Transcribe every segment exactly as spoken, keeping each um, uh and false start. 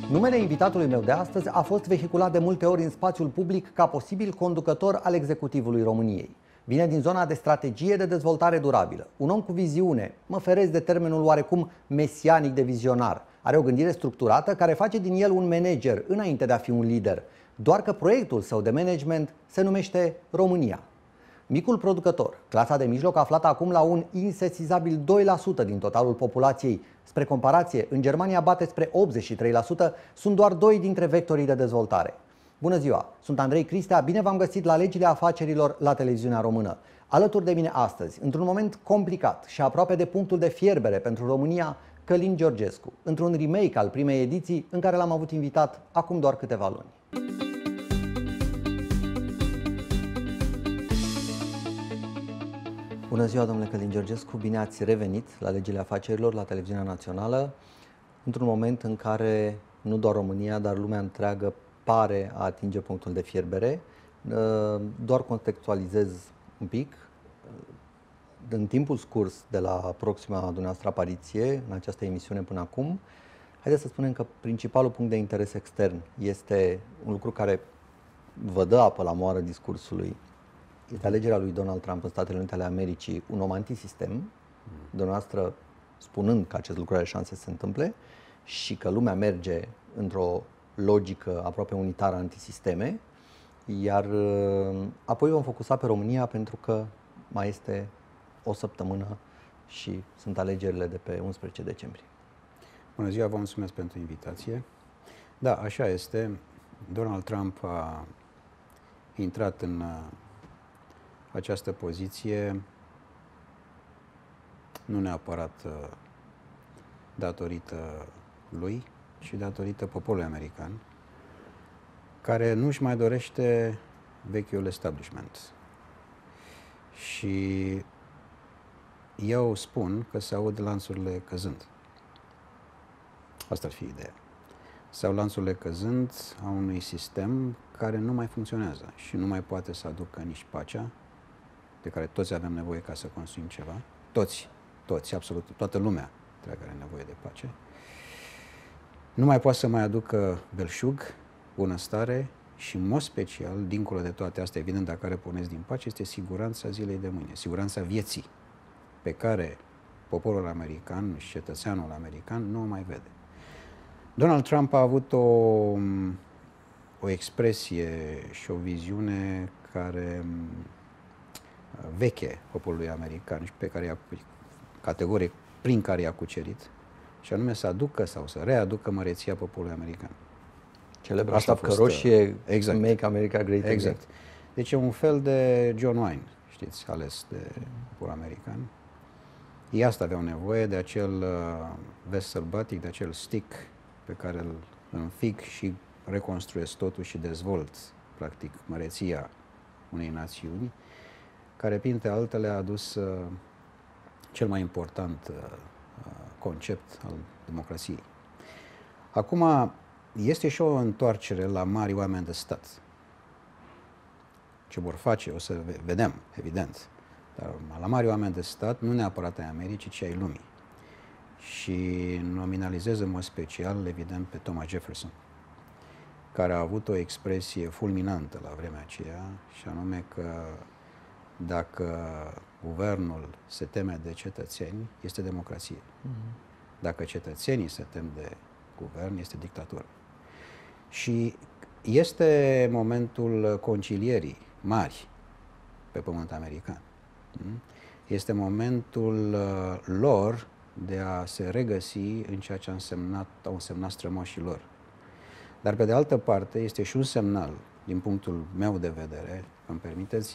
Numele invitatului meu de astăzi a fost vehiculat de multe ori în spațiul public ca posibil conducător al executivului României. Vine din zona de strategie de dezvoltare durabilă. Un om cu viziune, mă feresc de termenul oarecum mesianic de vizionar. Are o gândire structurată care face din el un manager înainte de a fi un lider. Doar că proiectul său de management se numește România. Micul producător, clasa de mijloc aflată acum la un insesizabil doi la sută din totalul populației. Spre comparație, în Germania bate spre optzeci și trei la sută, sunt doar doi dintre vectorii de dezvoltare. Bună ziua, sunt Andrei Cristea, bine v-am găsit la Legile Afacerilor la televiziunea română. Alături de mine astăzi, într-un moment complicat și aproape de punctul de fierbere pentru România, Călin Georgescu, într-un remake al primei ediții în care l-am avut invitat acum doar câteva luni. Bună ziua, domnule Călin Georgescu, bine ați revenit la Legile Afacerilor, la televiziunea națională, într-un moment în care nu doar România, dar lumea întreagă pare a atinge punctul de fierbere. Doar contextualizez un pic. În timpul scurs de la proxima dumneavoastră apariție în această emisiune până acum, haideți să spunem că principalul punct de interes extern este un lucru care vă dă apă la moară discursului. Este alegerea lui Donald Trump în Statele Unite ale Americii, un om antisistem, dumneavoastră spunând că acest lucru are șanse să se întâmple și că lumea merge într-o logică aproape unitară antisisteme, iar apoi vom focusa pe România pentru că mai este o săptămână și sunt alegerile de pe unsprezece decembrie. Bună ziua, vă mulțumesc pentru invitație. Da, așa este. Donald Trump a intrat în această poziție nu neapărat datorită lui, ci datorită poporului american, care nu-și mai dorește vechiul establishment. Și eu spun că se aud lanțurile căzând. Asta ar fi ideea. Sau lanțurile căzând a unui sistem care nu mai funcționează și nu mai poate să aducă nici pacea, de care toți avem nevoie ca să construim ceva. Toți, toți, absolut, toată lumea întreagă are nevoie de pace. Nu mai poate să mai aducă belșug, bunăstare și, în mod special, dincolo de toate astea, evident, dacă care puneți din pace, este siguranța zilei de mâine, siguranța vieții, pe care poporul american și cetățeanul american nu o mai vede. Donald Trump a avut o, o expresie și o viziune care veche poporului american și pe care i-a, categoric prin care i-a cucerit, și anume să aducă sau să readucă măreția poporului american. Celebra șapcă roșie, exact. Make America Great Again. Exact. Deci e un fel de John Wayne, știți, ales de poporul american. Ei asta aveau nevoie, de acel uh, vest sălbatic, de acel stick pe care îl înfig și reconstruiesc totul și dezvolt, practic, măreția unei națiuni, care, printre altele, a adus uh, cel mai important uh, concept al democrației. Acum, este și o întoarcere la mari oameni de stat. Ce vor face, o să vedem, evident. Dar la mari oameni de stat, nu neapărat ai Americii, ci ai lumii. Și nominalizez în mod special, evident, pe Thomas Jefferson, care a avut o expresie fulminantă la vremea aceea, și anume că dacă guvernul se teme de cetățeni, este democrație. Mm-hmm. Dacă cetățenii se tem de guvern, este dictatură. Și este momentul concilierii mari pe pământ american. Este momentul lor de a se regăsi în ceea ce a însemnat, au însemnat strămoșii lor. Dar, pe de altă parte, este și un semnal, din punctul meu de vedere, îmi permiteți,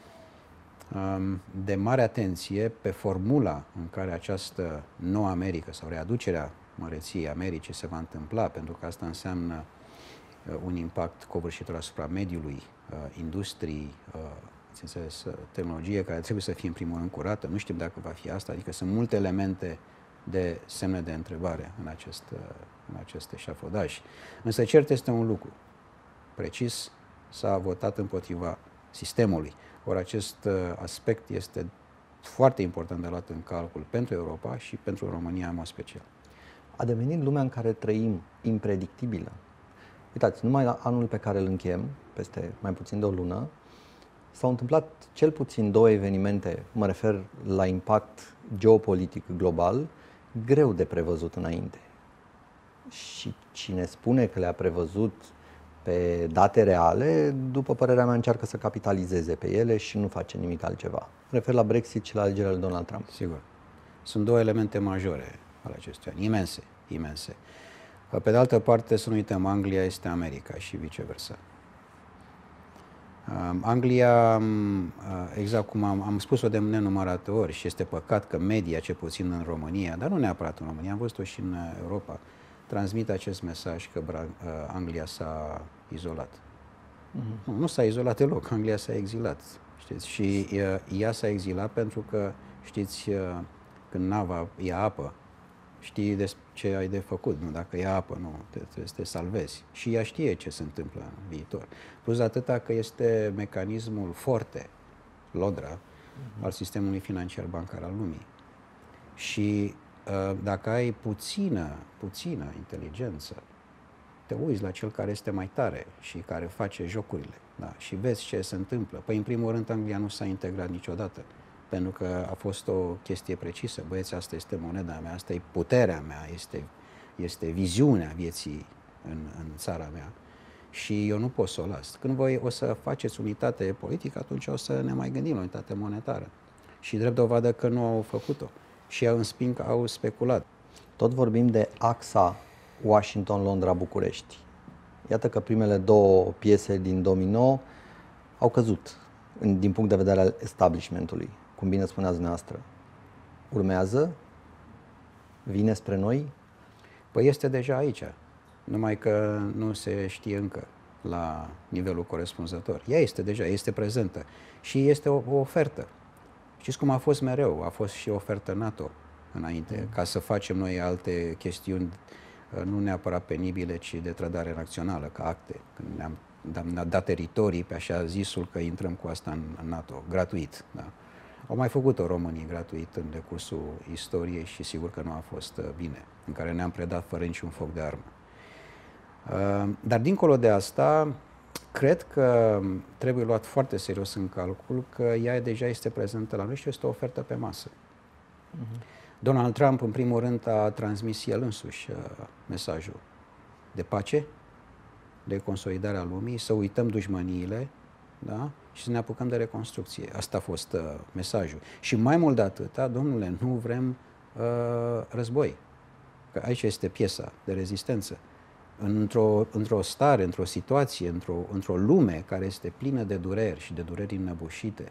de mare atenție pe formula în care această nouă Americă sau readucerea măreției Americii se va întâmpla, pentru că asta înseamnă un impact covârșitor asupra mediului, industriei, tehnologie care trebuie să fie în primul rând curată. Nu știm dacă va fi asta, adică sunt multe elemente de semne de întrebare în acest, în acest eșafodaj. Însă cert este un lucru precis, s-a votat împotriva sistemului. Ori acest aspect este foarte important de luat în calcul pentru Europa și pentru România în mod special. A devenit lumea în care trăim impredictibilă. Uitați, numai la anul pe care îl încheiem, peste mai puțin de o lună, s-au întâmplat cel puțin două evenimente, mă refer la impact geopolitic global, greu de prevăzut înainte. Și cine spune că le-a prevăzut pe date reale, după părerea mea, încearcă să capitalizeze pe ele și nu face nimic altceva. Mă refer la Brexit și la alegerile lui Donald Trump. Sigur. Sunt două elemente majore ale acestui an, imense, imense. Pe de altă parte, să nu uităm, Anglia este America și viceversa. Anglia, exact cum am, am spus-o de nenumărate ori și este păcat că media, ce puțin în România, dar nu neapărat în România, am văzut-o și în Europa, transmit acest mesaj că Anglia s-a izolat. Mm-hmm. Nu, nu s-a izolat deloc, Anglia s-a exilat, știți? Și ea s-a exilat pentru că, știți, când nava ia apă, știi ce ai de făcut, nu? Dacă ia apă, nu, trebuie să te salvezi. Și ea știe ce se întâmplă în viitor. Plus atâta că este mecanismul forte, lodra, uh-huh. al sistemului financiar bancar al lumii. Și uh, dacă ai puțină, puțină inteligență, te uiți la cel care este mai tare și care face jocurile, da? Și vezi ce se întâmplă. Păi, în primul rând, Anglia nu s-a integrat niciodată. Pentru că a fost o chestie precisă. Băieți, asta este moneda mea, asta e puterea mea, este, este viziunea vieții în, în țara mea și eu nu pot să o las. Când voi o să faceți unitate politică, atunci o să ne mai gândim la unitate monetară. Și drept dovadă că nu au făcut-o. Și au însping, au speculat. Tot vorbim de axa Washington-Londra-București. Iată că primele două piese din domino au căzut din punct de vedere al establishmentului. Cum bine spuneați dumneavoastră, urmează, vine spre noi? Păi este deja aici, numai că nu se știe încă la nivelul corespunzător. Ea este deja, este prezentă și este o, o ofertă. Știți cum a fost mereu? A fost și ofertă NATO înainte, mm. ca să facem noi alte chestiuni, nu neapărat penibile, ci de trădare națională, ca acte, când ne-am am dat teritorii pe așa zisul că intrăm cu asta în, în NATO, gratuit. Da. Au mai făcut-o românii gratuit în decursul istoriei și sigur că nu a fost bine, în care ne-am predat fără niciun foc de armă. Dar dincolo de asta, cred că trebuie luat foarte serios în calcul că ea deja este prezentă la noi și este o ofertă pe masă. Uh-huh. Donald Trump, în primul rând, a transmis el însuși mesajul de pace, de consolidarea lumii, să uităm dușmăniile, da? Și să ne apucăm de reconstrucție. Asta a fost uh, mesajul. Și mai mult de atâta, domnule, nu vrem uh, război. Că aici este piesa de rezistență. Într-o, într-o stare, într-o situație, într-o, într-o lume care este plină de dureri și de dureri înnăbușite,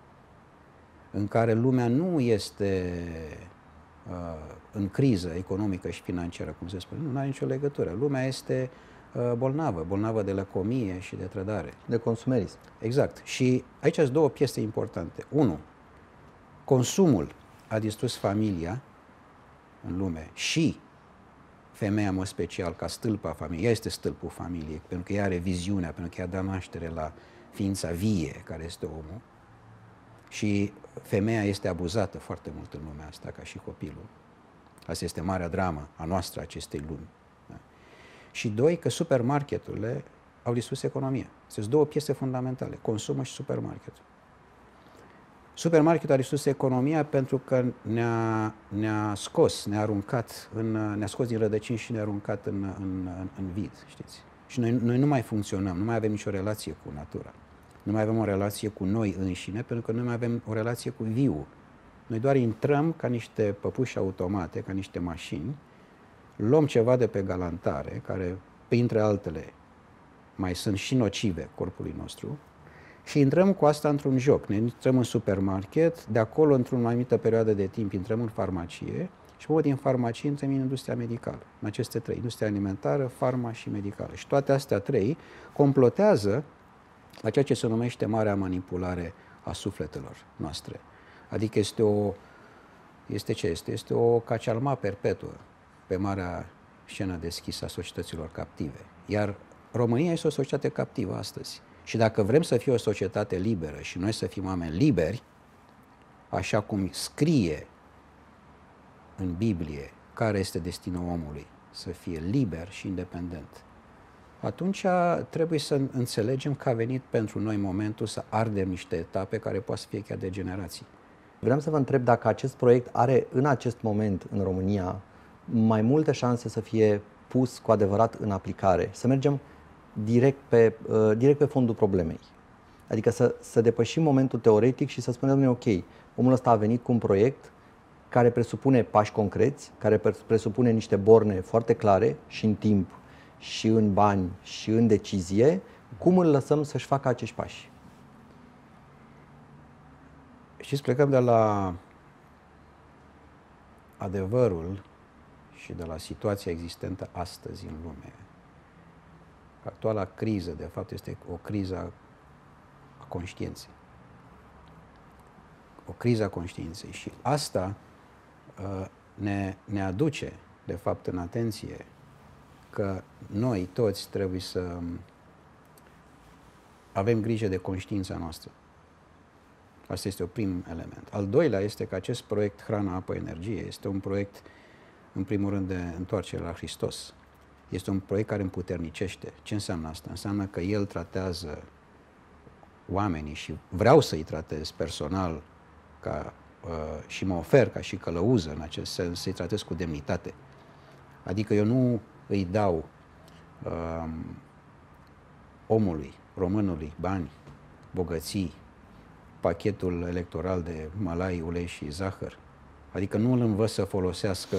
în care lumea nu este uh, în criză economică și financiară, cum se spune, nu, nu are nicio legătură. Lumea este bolnavă, bolnavă de lăcomie și de trădare. De consumerism. Exact. Și aici sunt două piese importante. Unu, consumul a distrus familia în lume și femeia, mă special, ca stâlpa familiei. Ea este stâlpul familiei, pentru că ea are viziunea, pentru că ea dă naștere la ființa vie care este omul. Și femeia este abuzată foarte mult în lumea asta, ca și copilul. Asta este marea dramă a noastră, acestei lumi. Și doi, că supermarketurile au distrus economia. Sunt două piese fundamentale, consumul și supermarketul. Supermarketul a distrus economia pentru că ne-a, ne-a scos, ne-a aruncat, în, ne-a scos din rădăcini și ne-a aruncat în, în, în, în vid, știți? Și noi, noi nu mai funcționăm, nu mai avem nicio relație cu natura. Nu mai avem o relație cu noi înșine, pentru că nu mai avem o relație cu viul. Noi doar intrăm ca niște păpuși automate, ca niște mașini, luăm ceva de pe galantare, care, printre altele, mai sunt și nocive corpului nostru, și intrăm cu asta într-un joc. Ne intrăm în supermarket, de acolo, într-o mai mică perioadă de timp, intrăm în farmacie și, pe din farmacie, intrăm în industria medicală. În aceste trei, industria alimentară, farma și medicală. Și toate astea trei complotează la ceea ce se numește marea manipulare a sufletelor noastre. Adică este o, este ce este? Este o cacealma perpetuă pe marea scenă deschisă a societăților captive. Iar România este o societate captivă astăzi. Și dacă vrem să fie o societate liberă și noi să fim oameni liberi, așa cum scrie în Biblie care este destinul omului, să fie liber și independent, atunci trebuie să înțelegem că a venit pentru noi momentul să ardem niște etape care poate să fie chiar de generații. Vreau să vă întreb dacă acest proiect are în acest moment în România mai multe șanse să fie pus cu adevărat în aplicare, să mergem direct pe, uh, direct pe fondul problemei. Adică să, să depășim momentul teoretic și să spunem, ok, omul ăsta a venit cu un proiect care presupune pași concreți, care presupune niște borne foarte clare și în timp, și în bani, și în decizie, cum îl lăsăm să-și facă acești pași? Știți, plecăm de la adevărul și de la situația existentă astăzi în lume. Actuala criză, de fapt, este o criză a conștiinței. O criză a conștiinței. Și asta uh, ne, ne aduce, de fapt, în atenție că noi toți trebuie să avem grijă de conștiința noastră. Asta este un prim element. Al doilea este că acest proiect Hrana, Apă, Energie este un proiect, în primul rând, de întoarcere la Hristos. Este un proiect care împuternicește. Ce înseamnă asta? Înseamnă că El tratează oamenii și vreau să-i tratez personal ca, uh, și mă ofer ca și călăuză în acest sens, să-i tratez cu demnitate. Adică eu nu îi dau uh, omului, românului, bani, bogății, pachetul electoral de mălai, ulei și zahăr. Adică nu îl învăț să folosească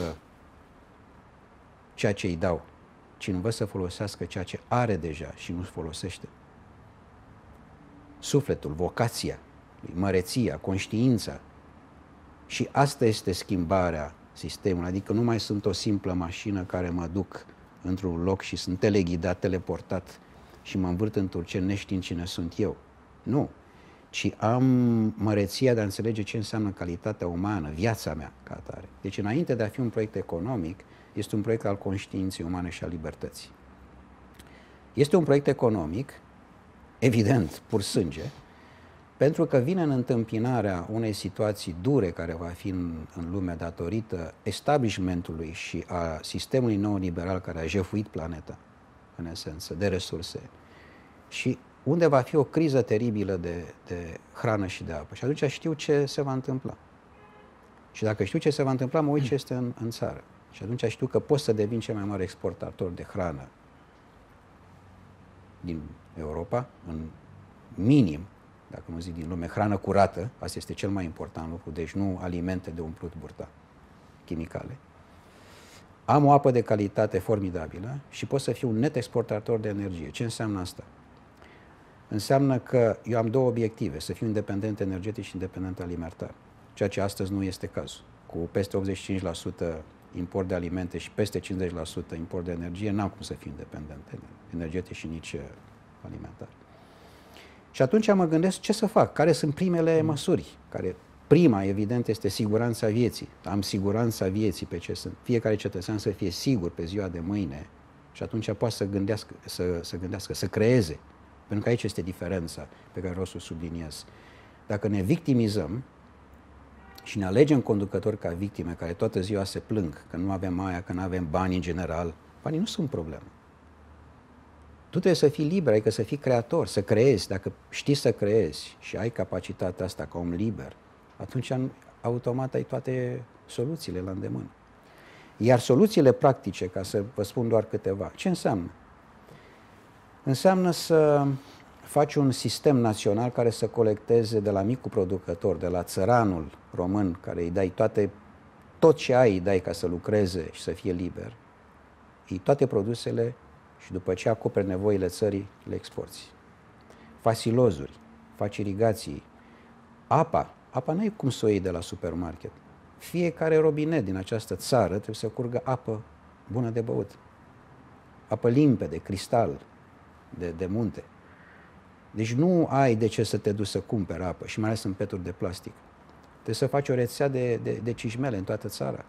ceea ce îi dau, ci învăț să folosească ceea ce are deja și nu folosește. Sufletul, vocația, măreția, conștiința. Și asta este schimbarea sistemului. Adică nu mai sunt o simplă mașină care mă duc într-un loc și sunt teleghidat, teleportat și mă învârt în Turceni neștiind cine sunt eu. Nu. Ci am măreția de a înțelege ce înseamnă calitatea umană, viața mea ca atare. Deci înainte de a fi un proiect economic, este un proiect al conștiinței umane și al libertății. Este un proiect economic, evident, pur sânge, pentru că vine în întâmpinarea unei situații dure care va fi în, în lume datorită establishmentului și a sistemului neoliberal care a jefuit planeta, în esență, de resurse. Și unde va fi o criză teribilă de, de hrană și de apă. Și atunci știu ce se va întâmpla. Și dacă știu ce se va întâmpla, mă uit ce este în, în țară. Și atunci știu că pot să devin cel mai mare exportator de hrană din Europa, în minim, dacă nu zic din lume, hrană curată, asta este cel mai important lucru, deci nu alimente de umplut burta, chimicale. Am o apă de calitate formidabilă și pot să fiu un net exportator de energie. Ce înseamnă asta? Înseamnă că eu am două obiective, să fiu independent energetic și independent alimentar, ceea ce astăzi nu este cazul. Cu peste optzeci și cinci la sută import de alimente și peste cincizeci la sută import de energie, n-am cum să fiu independent energetic și nici alimentar. Și atunci mă gândesc ce să fac, care sunt primele măsuri, care prima, evident, este siguranța vieții. Am siguranța vieții pe ce sunt. Fiecare cetățean să fie sigur pe ziua de mâine și atunci poate să gândească, să, să gândească, să creeze. Pentru că aici este diferența pe care vreau să o subliniez. Dacă ne victimizăm și ne alegem conducători ca victime, care toată ziua se plâng că nu avem aia, că nu avem bani în general, banii nu sunt problemă. Tu trebuie să fii liber, adică să fii creator, să creezi. Dacă știi să creezi și ai capacitatea asta ca om liber, atunci automat ai toate soluțiile la îndemână. Iar soluțiile practice, ca să vă spun doar câteva, ce înseamnă? Înseamnă să faci un sistem național care să colecteze de la micul producător, de la țăranul român, care îi dai toate, tot ce ai îi dai ca să lucreze și să fie liber, îi toate produsele și după ce acoperi nevoile țării, le exporți. Faci silozuri, faci irigații. Apa, apa nu e cum să o iei de la supermarket. Fiecare robinet din această țară trebuie să curgă apă bună de băut. Apă limpede, cristal, de, de munte. Deci nu ai de ce să te duci să cumperi apă, și mai ales în peturi de plastic. Trebuie să faci o rețea de, de, de cișmele în toată țara.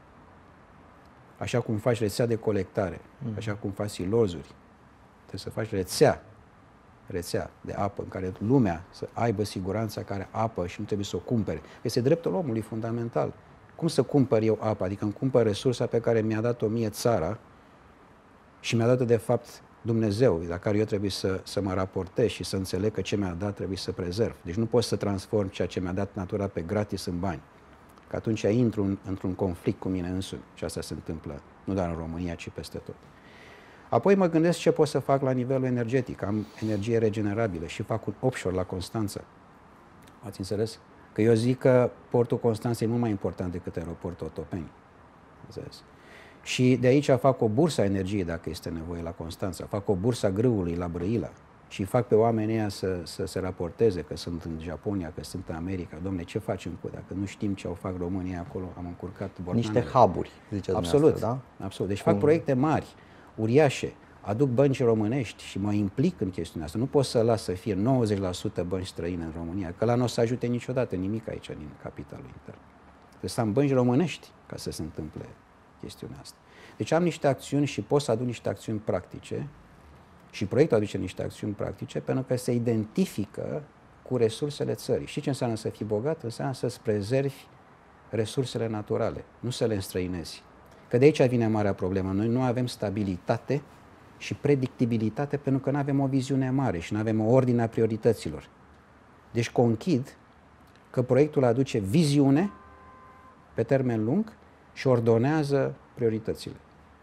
Așa cum faci rețea de colectare, mm. așa cum faci silozuri. Trebuie să faci rețea, rețea de apă în care lumea să aibă siguranța care apă și nu trebuie să o cumpere. Este dreptul omului fundamental. cum să cumpăr eu apă? Adică îmi cumpăr resursa pe care mi-a dat-o mie țara și mi-a dat-o de fapt Dumnezeu, la care eu trebuie să, să mă raportez și să înțeleg că ce mi-a dat trebuie să prezerv. Deci nu pot să transform ceea ce mi-a dat natura pe gratis în bani. Că atunci intru în, într-un conflict cu mine însumi și asta se întâmplă nu doar în România, ci peste tot. Apoi mă gândesc ce pot să fac la nivelul energetic. Am energie regenerabilă și fac un offshore la Constanța. Ați înțeles? Că eu zic că portul Constanța e mult mai important decât aeroportul Otopeni. Înțeles? Și de aici fac o bursă a energiei dacă este nevoie la Constanța. Fac o bursă a grâului la Brăila. Și fac pe oamenii ăia să, să se raporteze că sunt în Japonia, că sunt în America. Dom'le, ce facem cu dacă nu știm ce au fac românii acolo? Am încurcat borcanele. Niște hub-uri, ziceți Absolut, da? absolut. Deci Cum? fac proiecte mari, uriașe, aduc bănci românești și mă implic în chestiunea asta. Nu pot să las să fie nouăzeci la sută bănci străine în România, că la nu o să ajute niciodată nimic aici din capitalul intern. Trebuie să am bănci românești ca să se întâmple chestiunea asta. Deci am niște acțiuni și pot să aduc niște acțiuni practice și proiectul aduce niște acțiuni practice pentru că se identifică cu resursele țării. Știi ce înseamnă să fii bogat? Înseamnă să-ți prezervi resursele naturale, nu să le înstrăinezi. Că de aici vine marea problemă. Noi nu avem stabilitate și predictibilitate pentru că nu avem o viziune mare și nu avem o ordine a priorităților. Deci conchid că proiectul aduce viziune pe termen lung și ordonează prioritățile.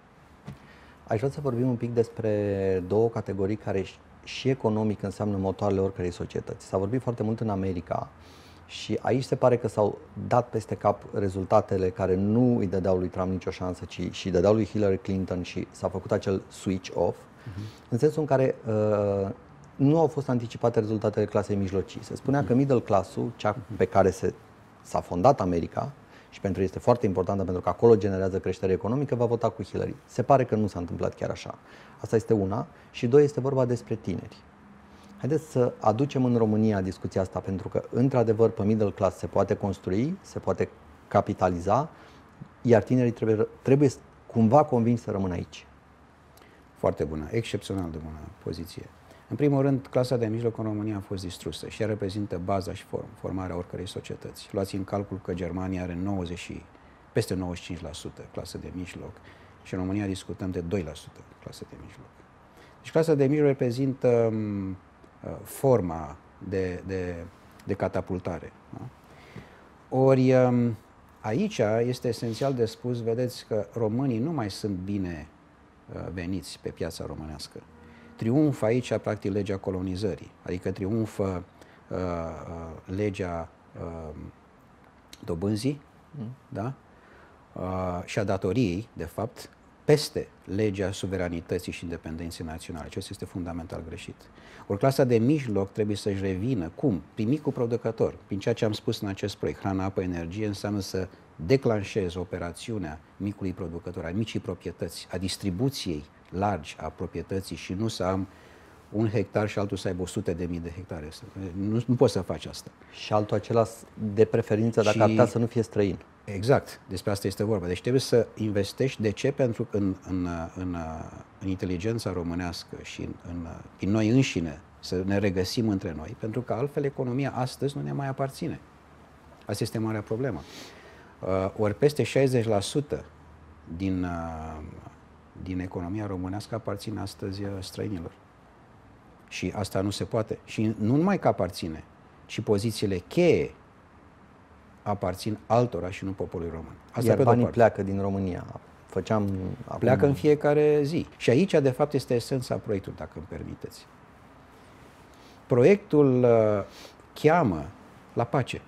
Aș vrea să vorbim un pic despre două categorii care și economic înseamnă motoarele oricărei societăți. S-a vorbit foarte mult în America și aici se pare că s-au dat peste cap rezultatele care nu îi dădeau lui Trump nicio șansă, ci și dădeau lui Hillary Clinton și s-a făcut acel switch off, uh-huh. în sensul în care uh, nu au fost anticipate rezultatele clasei mijlocii. Se spunea uh-huh. că middle class-ul, cea pe care se, s-a fondat America, și pentru ei este foarte importantă pentru că acolo generează creștere economică, va vota cu Hillary. Se pare că nu s-a întâmplat chiar așa. Asta este una. Și doi, este vorba despre tineri. Haideți să aducem în România discuția asta, pentru că, într-adevăr, pe middle class se poate construi, se poate capitaliza, iar tinerii trebuie, trebuie cumva convinși să rămână aici. Foarte bună, excepțional de bună poziție. În primul rând, clasa de mijloc în România a fost distrusă și ea reprezintă baza și form, formarea oricărei societăți. Luați în calcul că Germania are nouăzeci, peste nouăzeci și cinci la sută clasă de mijloc și în România discutăm de doi la sută clasă de mijloc. Deci clasa de mijloc reprezintă um, forma de, de, de catapultare. Da? Ori um, aici este esențial de spus, vedeți că românii nu mai sunt bine uh, veniți pe piața românească. Triumfă aici, practic, legea colonizării, adică triumfă uh, uh, legea uh, dobânzii mm. da? uh, și a datoriei, de fapt, peste legea suveranității și independenței naționale. Acesta este fundamental greșit. Ori clasa de mijloc trebuie să-și revină. Cum? Prin micul producător. Prin ceea ce am spus în acest proiect, hrana, apă, energie, înseamnă să declanșezi operațiunea micului producător, a micii proprietăți, a distribuției largi a proprietății și nu să am un hectar și altul să aibă o sută de mii de hectare. Nu, nu poți să faci asta. Și altul acela de preferință dacă și... ar putea să nu fie străin. Exact, despre asta este vorba. Deci trebuie să investești. De ce? Pentru că în, în, în, în inteligența românească și în, în, în noi înșine să ne regăsim între noi, pentru că altfel economia astăzi nu ne mai aparține. Asta este marea problemă. Uh, ori peste șaizeci la sută din, uh, din economia românească aparține astăzi uh, străinilor. Și asta nu se poate. Și nu numai că aparține, ci pozițiile cheie aparțin altora și nu poporului român. Asta Iar banii pleacă din România. Făceam Pleacă acum... în fiecare zi. Și aici, de fapt, este esența proiectului, dacă îmi permiteți. Proiectul uh, cheamă la pace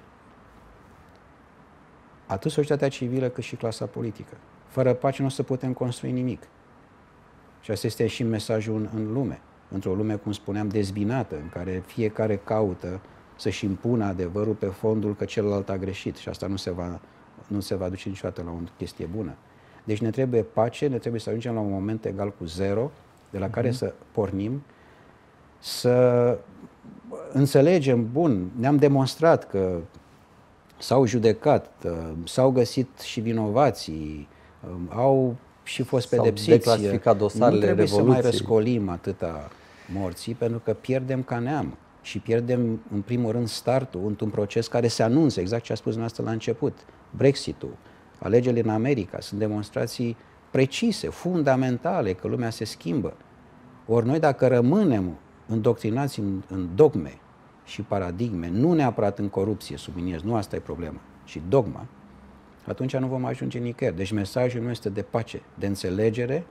atât societatea civilă cât și clasa politică. Fără pace nu o să putem construi nimic. Și asta este și mesajul în, în lume. Într-o lume, cum spuneam, dezbinată, în care fiecare caută să-și impună adevărul pe fondul că celălalt a greșit și asta nu se va, nu se va duce niciodată la o chestie bună. Deci ne trebuie pace, ne trebuie să ajungem la un moment egal cu zero, de la uh-huh. care să pornim, să înțelegem, bun, ne-am demonstrat că s-au judecat, s-au găsit și vinovații, au și fost pedepsiți. Declasificat dosarele nu trebuie Revoluției. să mai răscolim atâta morții, pentru că pierdem ca neam. Și pierdem, în primul rând, startul într-un proces care se anunță, exact ce a spus dumneavoastră la început. Brexit-ul, Alegerile în America sunt demonstrații precise, fundamentale, că lumea se schimbă. Ori noi dacă rămânem îndoctrinați în, în dogme și paradigme, nu neapărat în corupție, subliniez, nu asta e problema, ci dogma, atunci nu vom ajunge nicăieri. Deci mesajul nu este de pace, de înțelegere,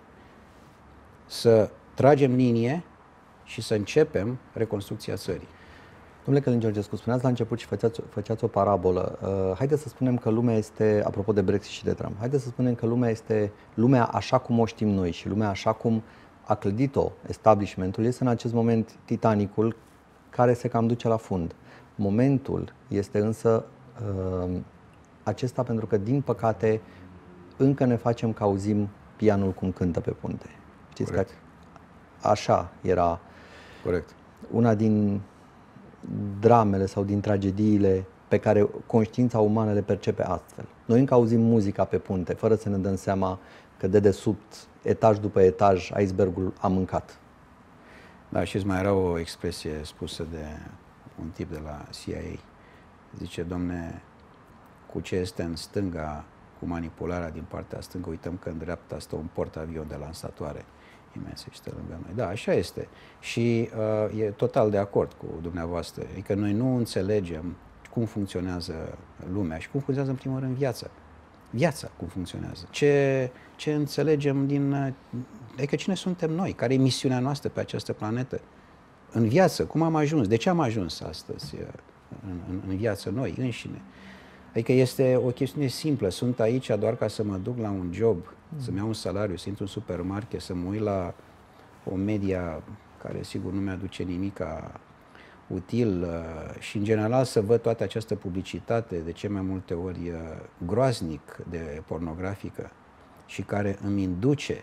să tragem linie și să începem reconstrucția țării. Domnule Călin Georgescu, spuneați la început și făceați, făceați o parabolă. Uh, haideți să spunem că lumea este, apropo de Brexit și de Trump, haideți să spunem că lumea este lumea așa cum o știm noi și lumea așa cum a clădit-o establishmentul este în acest moment Titanicul care se cam duce la fund. Momentul este însă uh, acesta pentru că, din păcate, încă ne facem că auzim pianul cum cântă pe punte. Știți că așa era. Corect. Una din dramele sau din tragediile pe care conștiința umană le percepe astfel. Noi încă auzim muzica pe punte, fără să ne dăm seama că de desubt, etaj după etaj, icebergul a mâncat. Da, și mai era o expresie spusă de un tip de la C I A. Zice, domne, cu ce este în stânga, cu manipularea din partea stângă, uităm că în dreapta stă un portavion de lansatoare imense și stă lângă noi. Da, așa este. Și uh, e total de acord cu dumneavoastră. Adică noi nu înțelegem cum funcționează lumea și cum funcționează, în primul rând, viața. Viața, cum funcționează. Ce, ce înțelegem din... Adică cine suntem noi? Care e misiunea noastră pe această planetă? În viață, cum am ajuns? De ce am ajuns astăzi în, în, în viață noi, înșine? Adică este o chestiune simplă. Sunt aici doar ca să mă duc la un job, mm. să-mi iau un salariu, să intru în supermarket, să mă uit la o media care sigur nu mi-aduce nimic util și în general să văd toată această publicitate de ce mai multe ori groaznic de pornografică și care îmi induce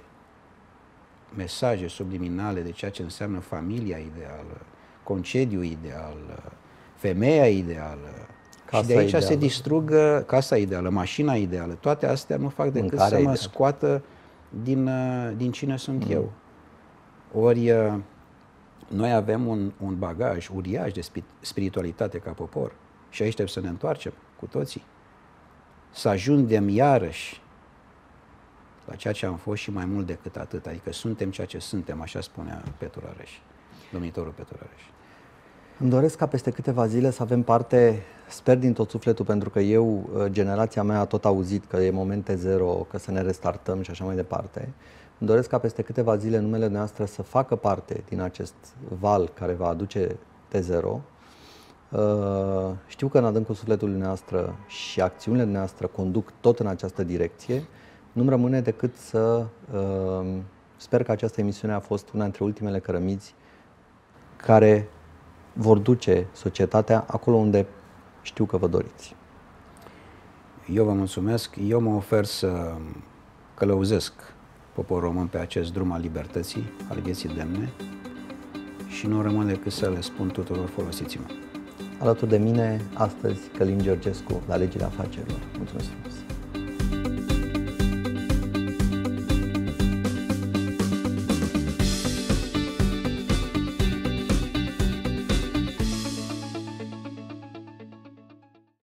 mesaje subliminale de ceea ce înseamnă familia ideală, concediu ideal, femeia ideală. Casa și de aici ideală. Se distrug casa ideală, mașina ideală. Toate astea nu fac decât Mâncare să mă ideală. scoată din, din cine sunt mm. eu. Ori noi avem un, un bagaj uriaș de spiritualitate ca popor și aici trebuie să ne întoarcem cu toții. Să ajungem iarăși la ceea ce am fost și mai mult decât atât. Adică suntem ceea ce suntem, așa spunea Petru Rareș, domnitorul Petru Rareș. Îmi doresc ca peste câteva zile să avem parte, sper din tot sufletul, pentru că eu, generația mea, a tot auzit că e momente zero, că să ne restartăm și așa mai departe. Îmi doresc ca peste câteva zile numele noastre să facă parte din acest val care va aduce T zero. Știu că în adâncul sufletului noastră și acțiunile noastre conduc tot în această direcție. Nu-mi rămâne decât să sper că această emisiune a fost una dintre ultimele cărămizi care vor duce societatea acolo unde știu că vă doriți. Eu vă mulțumesc. Eu mă ofer să călăuzesc poporul român pe acest drum al libertății, al vieții demne și nu rămâne decât să le spun tuturor, folosiți-mă. Alături de mine, astăzi, Călin Georgescu, la Legile Afacerilor. Mulțumesc frumos!